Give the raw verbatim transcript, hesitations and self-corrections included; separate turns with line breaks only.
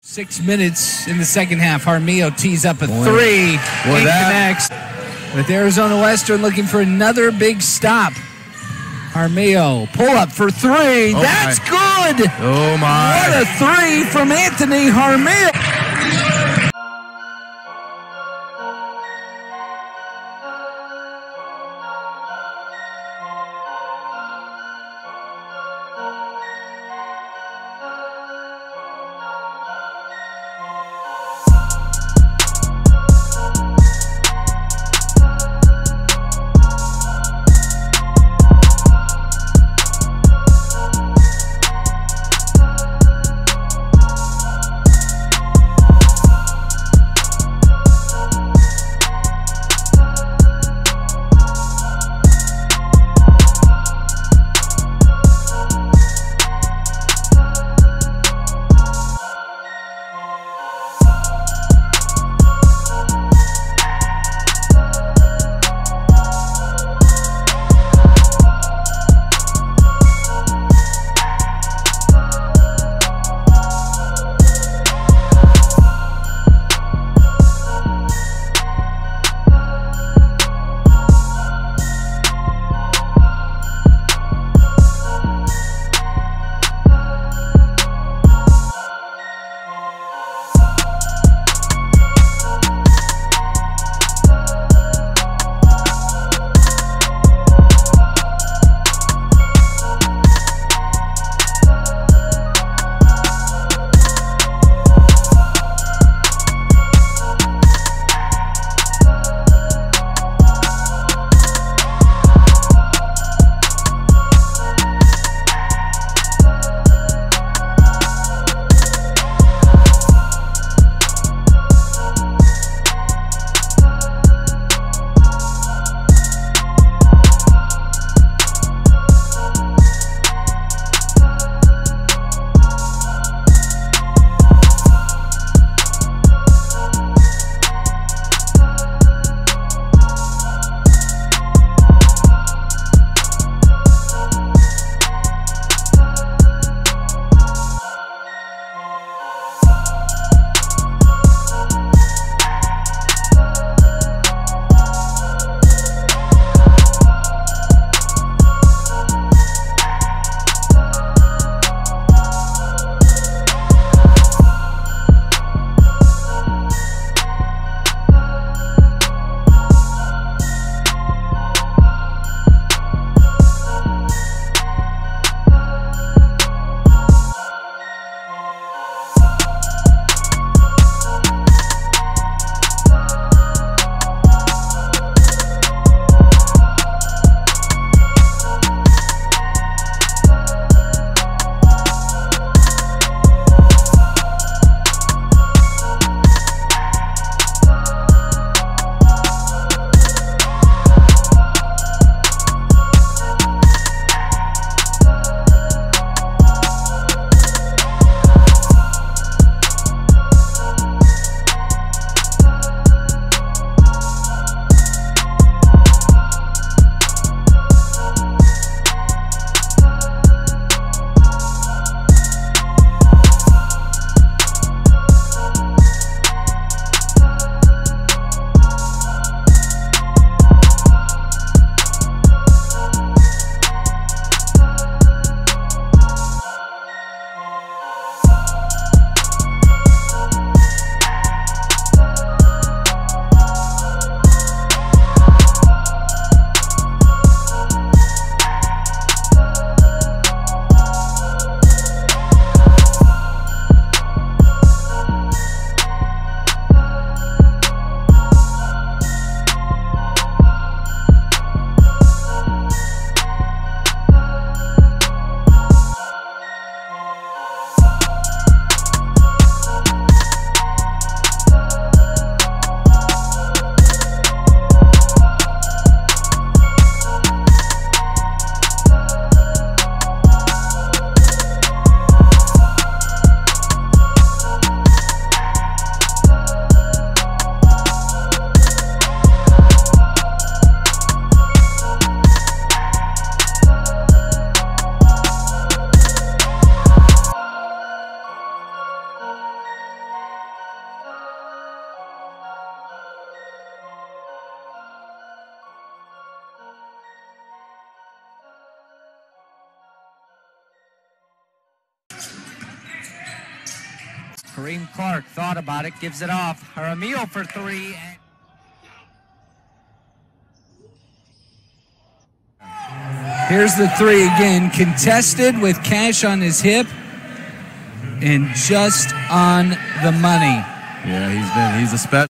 Six minutes in the second half. Jaramillo tees up a
Boy.
three.
Boy,
Eight
that-
connects. With Arizona Western looking for another big stop. Jaramillo, pull up for three.
Oh,
That's
my.
good.
Oh, my.
What a three from Anthony Jaramillo.
Kareem Clark thought about it, gives it off. Jaramillo for three.
Here's the three again, contested with Cash on his hip and just on the money.
Yeah, he's been, he's a special.